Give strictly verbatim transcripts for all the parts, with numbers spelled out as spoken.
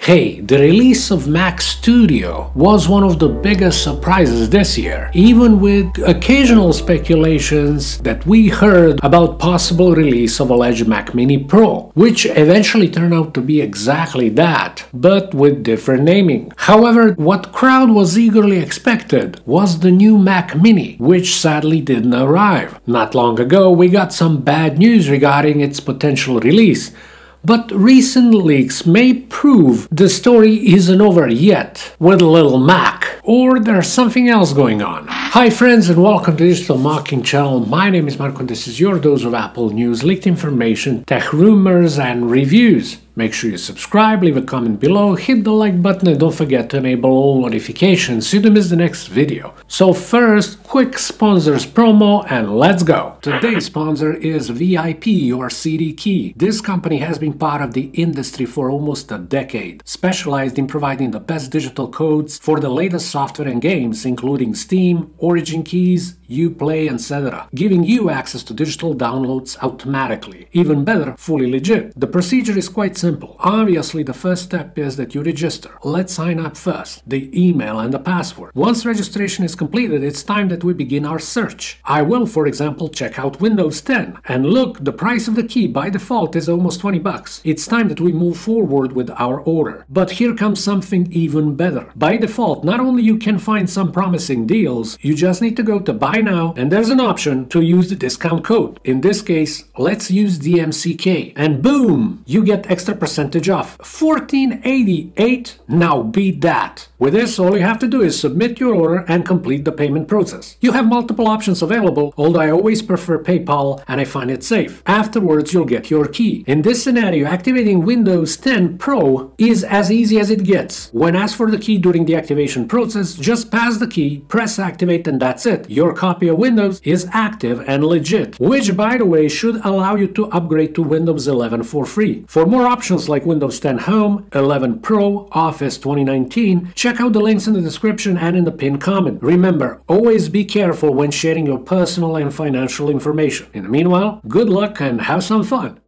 Hey, the release of Mac Studio was one of the biggest surprises this year, even with occasional speculations that we heard about possible release of alleged Mac Mini Pro, which eventually turned out to be exactly that, but with different naming. However, what crowd was eagerly expected was the new Mac Mini, which sadly didn't arrive. Not long ago, we got some bad news regarding its potential release. But recent leaks may prove the story isn't over yet with Little Mac, or there's something else going on. Hi friends and welcome to Digital Marketing Channel. My name is Marco and this is your dose of Apple news, leaked information, tech rumors and reviews. Make sure you subscribe, leave a comment below, hit the like button and don't forget to enable all notifications so you don't miss the next video. So first, quick sponsors promo and let's go! Today's sponsor is V I P or C D Key. This company has been part of the industry for almost a decade, specialized in providing the best digital codes for the latest software and games, including Steam, Origin Keys, Uplay, et cetera, giving you access to digital downloads automatically. Even better, fully legit. The procedure is quite simple. Simple. Obviously, the first step is that you register. Let's sign up first, the email and the password. Once registration is completed, it's time that we begin our search. I will, for example, check out Windows ten. And look, the price of the key by default is almost twenty bucks. It's time that we move forward with our order. But here comes something even better. By default, not only you can find some promising deals, you just need to go to Buy Now, and there's an option to use the discount code. In this case, let's use D M C K. And boom! You get extra percentage off. fourteen eighty-eight. Now beat that. With this, all you have to do is submit your order and complete the payment process. You have multiple options available, although I always prefer PayPal and I find it safe. Afterwards, you'll get your key. In this scenario, activating Windows ten Pro is as easy as it gets. When asked for the key during the activation process, just pass the key, press activate, and that's it. Your copy of Windows is active and legit, which by the way should allow you to upgrade to Windows eleven for free. For more options like Windows ten Home, eleven Pro, Office twenty nineteen, check out the links in the description and in the pinned comment. Remember, always be careful when sharing your personal and financial information. In the meanwhile, good luck and have some fun!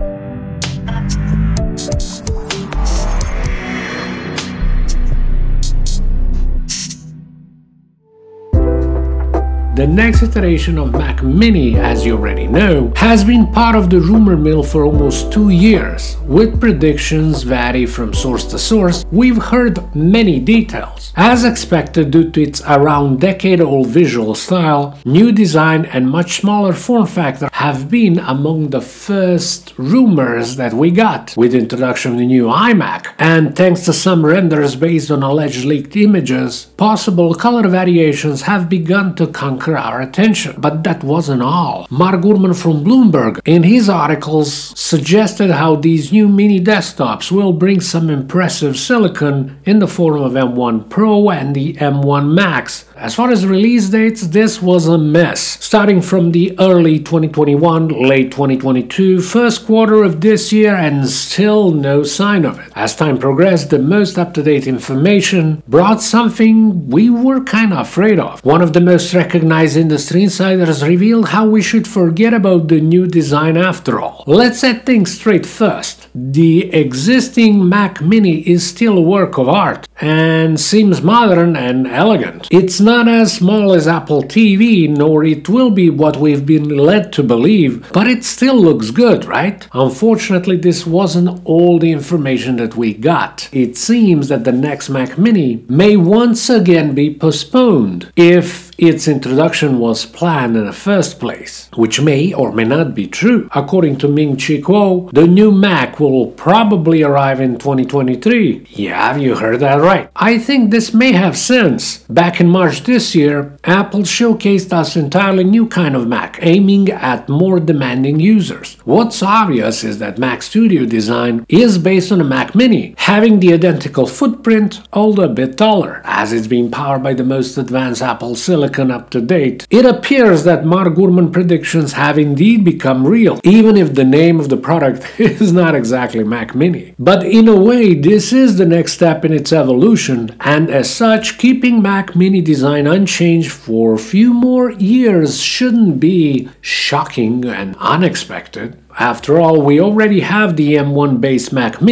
The next iteration of Mac Mini, as you already know, has been part of the rumor mill for almost two years. With predictions vary from source to source, we've heard many details. As expected, due to its around decade-old visual style, new design and much smaller form factor have been among the first rumors that we got with the introduction of the new iMac. And thanks to some renders based on alleged leaked images, possible color variations have begun to conquer our attention. But that wasn't all. Mark Gurman from Bloomberg, in his articles, suggested how these new mini desktops will bring some impressive silicon in the form of M one Pro and the M one Max. As far as release dates, this was a mess. Starting from the early twenty twenty-one, late twenty twenty-two, first quarter of this year, and still no sign of it. As time progressed, the most up-to-date information brought something we were kinda afraid of. One of the most recognized industry insiders revealed how we should forget about the new design after all. Let's set things straight first. The existing Mac Mini is still a work of art and seems modern and elegant. It's not as small as Apple T V, nor it will be what we've been led to believe, but it still looks good, right? Unfortunately, this wasn't all the information that we got. It seems that the next Mac Mini may once again be postponed, if its introduction was planned in the first place, which may or may not be true. According to Ming-Chi Kuo, the new Mac will probably arrive in twenty twenty-three. Yeah, you heard that right. I think this may have sense. Back in March this year, Apple showcased us an entirely new kind of Mac, aiming at more demanding users. What's obvious is that Mac Studio design is based on a Mac Mini, having the identical footprint, although a bit taller. As it's being powered by the most advanced Apple silicon up to date, it appears that Mark Gurman predictions have indeed become real, even if the name of the product is not exactly Mac Mini. But in a way, this is the next step in its evolution, and as such, keeping Mac Mini design unchanged for a few more years shouldn't be shocking and unexpected. After all, we already have the M one based Mac Mini.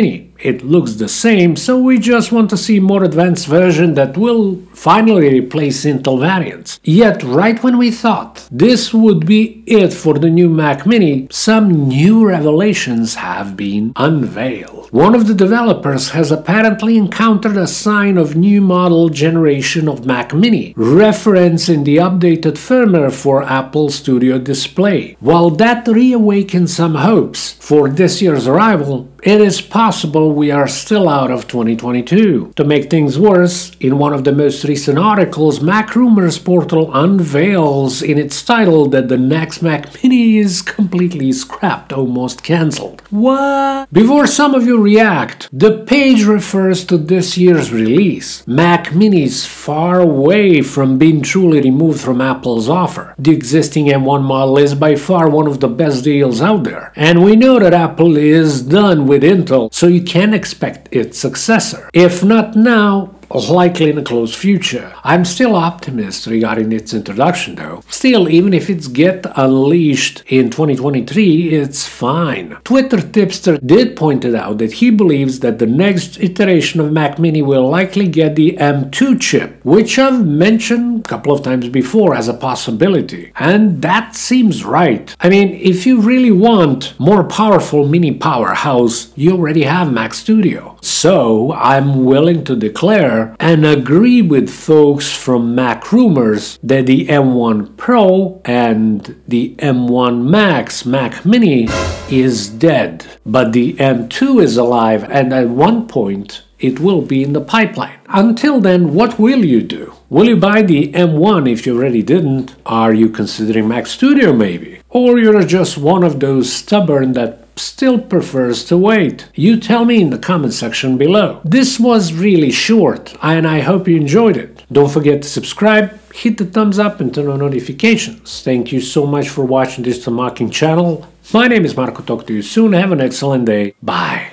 it looks the same, so we just want to see more advanced version that will finally replace Intel variants. Yet right when we thought this would be it for the new Mac Mini, some new revelations have been unveiled. One of the developers has apparently encountered a sign of new model generation of Mac Mini, referencing the updated firmware for Apple Studio Display. While that reawakens some hopes for this year's arrival, it is possible we are still out of twenty twenty-two. To make things worse, in one of the most recent articles, Mac Rumors portal unveils in its title that the next Mac Mini is completely scrapped, almost cancelled. What? Before some of you react, the page refers to this year's release. Mac Mini is far away from being truly removed from Apple's offer. The existing M one model is by far one of the best deals out there, and we know that Apple is done with with Intel, so you can expect its successor. If not now, likely in the close future. I'm still optimistic regarding its introduction though. Still, even if it's get unleashed in twenty twenty-three, it's fine. Twitter tipster did point it out that he believes that the next iteration of Mac Mini will likely get the M two chip, which I've mentioned a couple of times before as a possibility. And that seems right. I mean, if you really want more powerful mini powerhouse, you already have Mac Studio. So I'm willing to declare and agree with folks from Mac Rumors that the M one Pro and the M one Max Mac Mini is dead. But the M two is alive, and at one point it will be in the pipeline. Until then, what will you do? Will you buy the M one if you already didn't? Are you considering Mac Studio maybe? Or you're just one of those stubborn that still prefers to wait? You tell me in the comment section below. This was really short, and I hope you enjoyed it. Don't forget to subscribe, hit the thumbs up and turn on notifications. Thank you so much for watching this Tomahawking channel. My name is Marco. Talk to you soon. Have an excellent day. Bye.